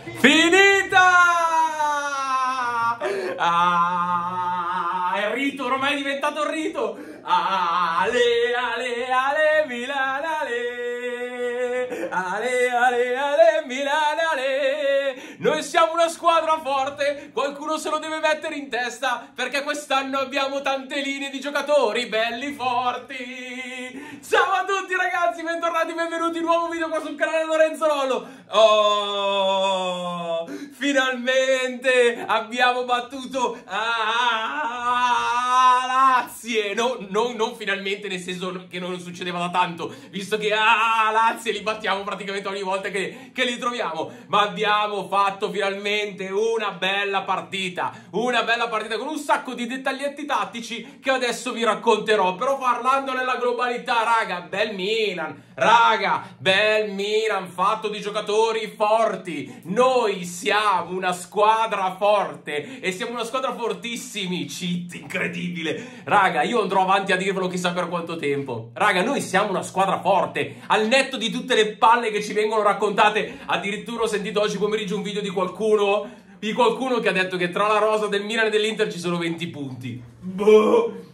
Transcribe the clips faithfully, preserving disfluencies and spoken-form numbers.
Finita! Ah, è il rito, ormai è diventato il rito. Ale, ale, ale, Milan, ale. Ale, ale, ale, Milan, ale. Noi siamo una squadra forte, qualcuno se lo deve mettere in testa, perché quest'anno abbiamo tante linee di giocatori belli forti. Ciao a tutti ragazzi, bentornati, benvenuti in un nuovo video qua sul canale Lorenzo Lollo. Oh, finalmente abbiamo battuto ah, Lazio. No, no, non finalmente, nel senso che non succedeva da tanto, visto che ah, Lazio li battiamo praticamente ogni volta che, che li troviamo. Ma abbiamo fatto finalmente una bella partita, una bella partita con un sacco di dettaglietti tattici che adesso vi racconterò. Però parlando nella globalità, raga, bel Milan, raga, bel Milan fatto di giocatori forti. Noi siamo una squadra forte e siamo una squadra fortissimi. Cheat incredibile, raga, io andrò avanti a dirvelo chissà per quanto tempo. Raga, noi siamo una squadra forte, al netto di tutte le palle che ci vengono raccontate. Addirittura ho sentito oggi pomeriggio un video di qualcuno di qualcuno che ha detto che tra la rosa del Milan e dell'Inter ci sono venti punti. Boh,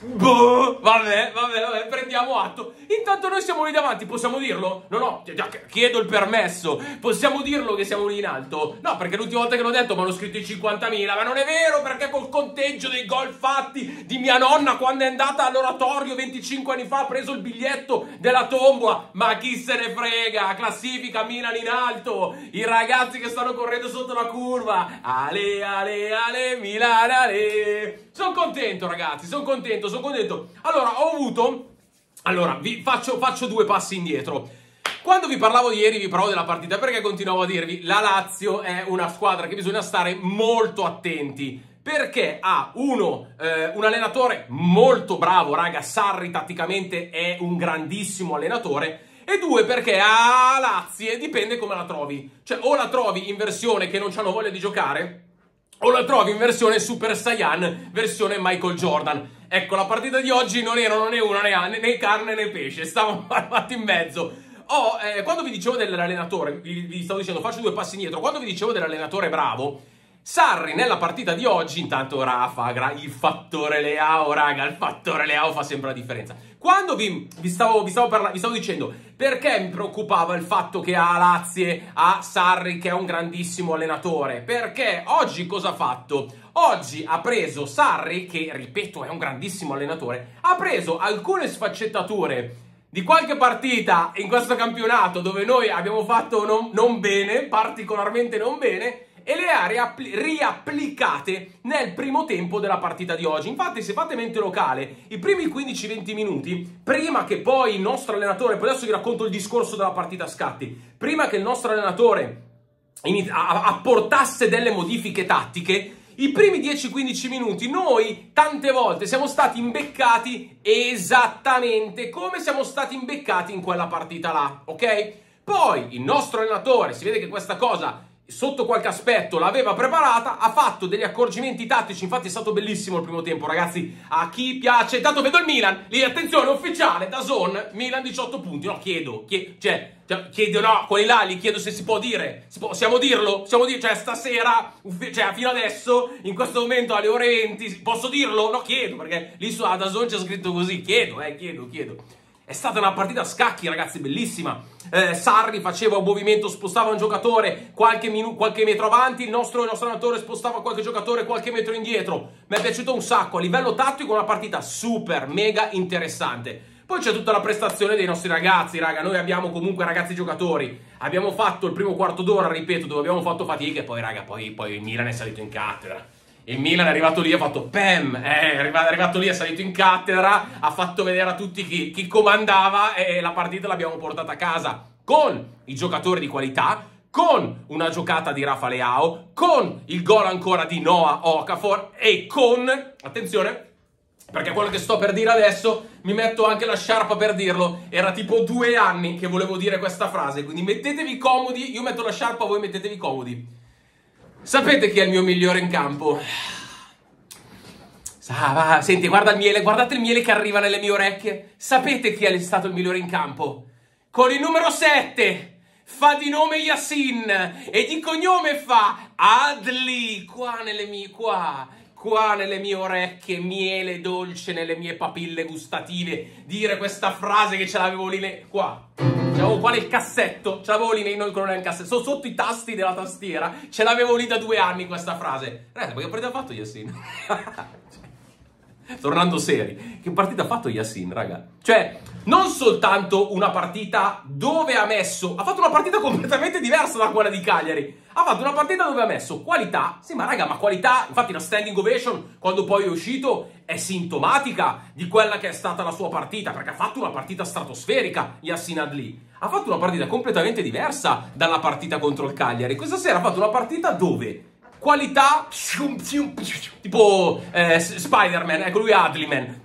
boh, vabbè, vabbè, vabbè, prendiamo atto. Intanto noi siamo lì davanti, possiamo dirlo? No, no, chiedo il permesso. Possiamo dirlo che siamo lì in alto? No, perché l'ultima volta che l'ho detto mi hanno scritto i cinquantamila, ma non è vero, perché col conteggio dei gol fatti di mia nonna quando è andata all'oratorio venticinque anni fa ha preso il biglietto della tombola. Ma chi se ne frega, classifica Milan in alto, i ragazzi che stanno correndo sotto la curva. Ale, ale, ale, Milan, ale. Sono contento ragazzi, sono contento, sono contento. Allora, ho avuto... Allora, vi faccio, faccio due passi indietro. Quando vi parlavo di ieri, vi parlavo della partita, perché continuavo a dirvi la Lazio è una squadra che bisogna stare molto attenti, perché ha uno, eh, un allenatore molto bravo, raga, Sarri tatticamente è un grandissimo allenatore, e due, perché a Lazio dipende come la trovi. Cioè, o la trovi in versione che non hanno voglia di giocare, o la trovi in versione Super Saiyan, versione Michael Jordan. Ecco, la partita di oggi non erano né una né, né carne né pesce, stavamo fatti in mezzo. Oh, eh, quando vi dicevo dell'allenatore, vi, vi stavo dicendo, faccio due passi indietro, quando vi dicevo dell'allenatore bravo, Sarri nella partita di oggi, intanto Rafa, il fattore Leao, raga, il fattore Leao fa sempre la differenza. Quando vi, vi, stavo, vi, stavo parla, vi stavo dicendo perché mi preoccupava il fatto che a Lazio, a Sarri che è un grandissimo allenatore, perché oggi cosa ha fatto? Oggi ha preso Sarri, che ripeto è un grandissimo allenatore, ha preso alcune sfaccettature di qualche partita in questo campionato dove noi abbiamo fatto non, non bene, particolarmente non bene, e le ha riapplicate nel primo tempo della partita di oggi. Infatti, se fate mente locale, i primi quindici venti minuti, prima che poi il nostro allenatore, poi adesso vi racconto il discorso della partita a scatti, prima che il nostro allenatore apportasse delle modifiche tattiche, i primi dieci quindici minuti noi tante volte siamo stati imbeccati esattamente come siamo stati imbeccati in quella partita là, ok? Poi il nostro allenatore, si vede che questa cosa sotto qualche aspetto l'aveva preparata, ha fatto degli accorgimenti tattici, infatti è stato bellissimo il primo tempo ragazzi, a chi piace, tanto vedo il Milan, lì attenzione ufficiale, DAZN, Milan diciotto punti, no chiedo, chiedo cioè, cioè chiedo no, quelli là li chiedo se si può dire, si può, possiamo dirlo, possiamo dire, cioè stasera, cioè fino adesso, in questo momento alle ore venti, posso dirlo? No chiedo, perché lì su DAZN c'è scritto così, chiedo, eh, chiedo, chiedo. È stata una partita a scacchi, ragazzi, bellissima. Eh, Sarri faceva un movimento, spostava un giocatore qualche, qualche metro avanti, il nostro, il nostro allenatore spostava qualche giocatore qualche metro indietro. Mi è piaciuto un sacco. A livello tattico una partita super, mega interessante. Poi c'è tutta la prestazione dei nostri ragazzi, raga. Noi abbiamo comunque ragazzi giocatori. Abbiamo fatto il primo quarto d'ora, ripeto, dove abbiamo fatto fatica e poi, raga, poi, poi il Milan è salito in cattedra. Il Milan è arrivato lì e ha fatto pam, è arrivato lì, è salito in cattedra, ha fatto vedere a tutti chi, chi comandava e la partita l'abbiamo portata a casa con i giocatori di qualità, con una giocata di Rafa Leao, con il gol ancora di Noah Okafor e con, attenzione, perché quello che sto per dire adesso mi metto anche la sciarpa per dirlo, era tipo due anni che volevo dire questa frase, quindi mettetevi comodi, io metto la sciarpa, voi mettetevi comodi. Sapete chi è il mio migliore in campo? Ah, va, senti, guarda il miele, guardate il miele che arriva nelle mie orecchie. Sapete chi è stato il migliore in campo? Con il numero sette, fa di nome Yassin e di cognome fa Adli. Qua nelle mie, qua, qua nelle mie orecchie, miele dolce nelle mie papille gustative, dire questa frase che ce l'avevo lì, ne... qua. C'avevo qua nel cassetto, ce l'avevo lì nei noi con il cassetto, so, sotto i tasti della tastiera, ce l'avevo lì da due anni questa frase. Ragazzi, ma che partita ha fatto Yassin? Tornando seri, che partita ha fatto Yassin, raga? Cioè, non soltanto una partita dove ha messo, ha fatto una partita completamente diversa da quella di Cagliari. Ha fatto una partita dove ha messo qualità, sì ma raga, ma qualità, infatti la standing ovation, quando poi è uscito, è sintomatica di quella che è stata la sua partita, perché ha fatto una partita stratosferica, Yassin Adli. Ha fatto una partita completamente diversa dalla partita contro il Cagliari. Questa sera ha fatto una partita dove qualità, tipo eh, Spider-Man, ecco lui Adliman.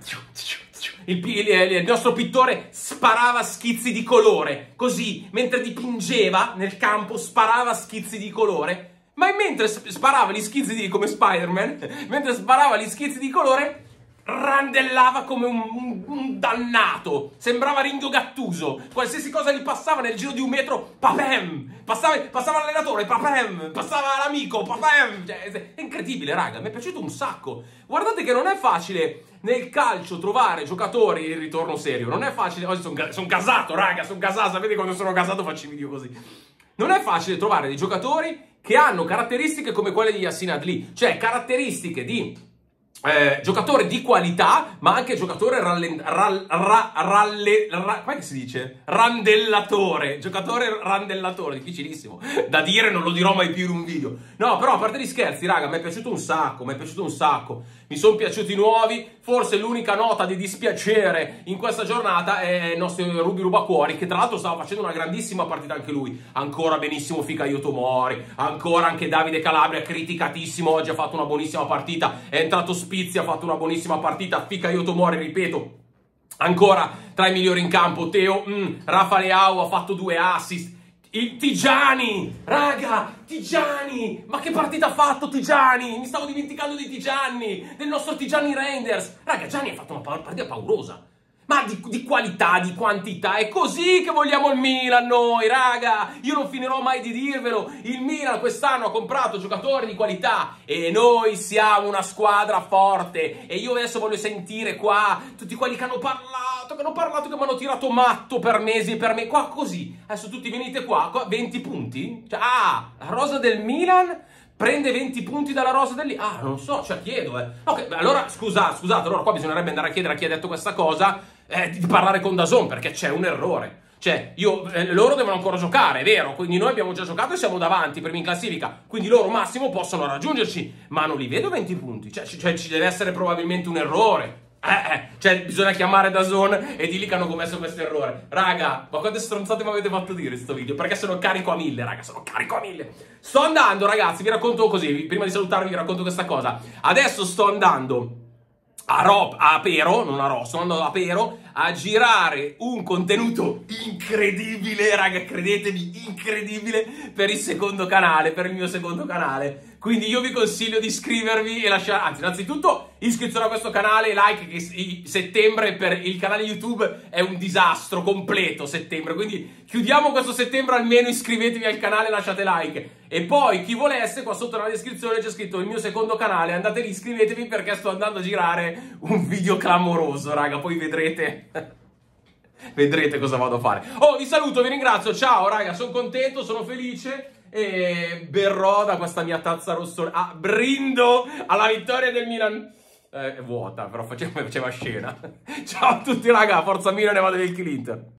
Il, il, il nostro pittore sparava schizzi di colore, così, mentre dipingeva nel campo, sparava schizzi di colore. Ma mentre sparava gli schizzi di, come Spider-Man, mentre sparava gli schizzi di colore, randellava come un, un, un dannato. Sembrava Ringo Gattuso. Qualsiasi cosa gli passava nel giro di un metro, papem! Passava, passava l'allenatore, papem! Passava l'amico, papem! Cioè, è incredibile, raga. Mi è piaciuto un sacco. Guardate che non è facile nel calcio trovare giocatori, il ritorno serio. Non è facile. Oggi sono son gasato, raga. Sono gasato. Sapete quando sono gasato faccio i video così. Non è facile trovare dei giocatori che hanno caratteristiche come quelle di Yassin Adli. Cioè, caratteristiche di Eh, giocatore di qualità, ma anche giocatore ralle, ral, ra, ralle, ra, come si dice? Randellatore, giocatore randellatore, difficilissimo da dire, non lo dirò mai più in un video. No, però a parte gli scherzi, raga, mi è piaciuto un sacco, mi è piaciuto un sacco. Mi sono piaciuti nuovi, forse l'unica nota di dispiacere in questa giornata è il nostro Ruby Rubacuori, che tra l'altro stava facendo una grandissima partita anche lui. Ancora benissimo Fikayo Tomori, ancora anche Davide Calabria, criticatissimo, oggi ha fatto una buonissima partita, è entrato Spizzi, ha fatto una buonissima partita, Fikayo Tomori, ripeto, ancora tra i migliori in campo. Teo, mm, Rafa Leao ha fatto due assist. Il Tigiani, raga, Tigiani, ma che partita ha fatto Tigiani? Mi stavo dimenticando di Tigiani, del nostro Tigiani Reinders. Raga, Gianni ha fatto una partita paurosa, ma di, di qualità, di quantità. È così che vogliamo il Milan noi, raga. Io non finirò mai di dirvelo. Il Milan quest'anno ha comprato giocatori di qualità e noi siamo una squadra forte. E io adesso voglio sentire qua tutti quelli che hanno parlato, che hanno parlato, che mi hanno tirato matto per mesi e per me. Qua così, adesso tutti venite qua, qua venti punti? Cioè, ah, la rosa del Milan prende venti punti dalla rosa del... Ah, non so, cioè chiedo, eh. Ok, allora, scusa, scusate, allora qua bisognerebbe andare a chiedere a chi ha detto questa cosa eh, di parlare con DAZN, perché c'è un errore. Cioè, io, eh, loro devono ancora giocare, è vero, quindi noi abbiamo già giocato e siamo davanti, primi in classifica, quindi loro massimo possono raggiungerci, ma non li vedo venti punti, cioè, cioè ci deve essere probabilmente un errore. Eh, eh, cioè bisogna chiamare DAZN e dirgli che hanno commesso questo errore. Raga, ma quante stronzate mi avete fatto dire in questo video? Perché sono carico a mille, raga, sono carico a mille. Sto andando, ragazzi, vi racconto così, prima di salutarvi vi racconto questa cosa. Adesso sto andando a, Ro a Pero, non a Ro, sto andando a Pero a girare un contenuto incredibile, raga, credetemi, incredibile, per il secondo canale, per il mio secondo canale. Quindi io vi consiglio di iscrivervi e lasciare, anzi, innanzitutto iscrizione a questo canale, like, che settembre per il canale YouTube è un disastro completo, settembre, quindi chiudiamo questo settembre, almeno iscrivetevi al canale e lasciate like. E poi chi volesse, qua sotto nella descrizione c'è scritto il mio secondo canale, andate lì, iscrivetevi perché sto andando a girare un video clamoroso, raga, poi vedrete... vedrete cosa vado a fare. Oh, vi saluto, vi ringrazio, ciao raga, sono contento, sono felice e berrò da questa mia tazza rosso. Ah, brindo alla vittoria del Milan. Eh, è vuota, però faceva, faceva scena. Ciao a tutti raga, forza Milan e vado del Clint.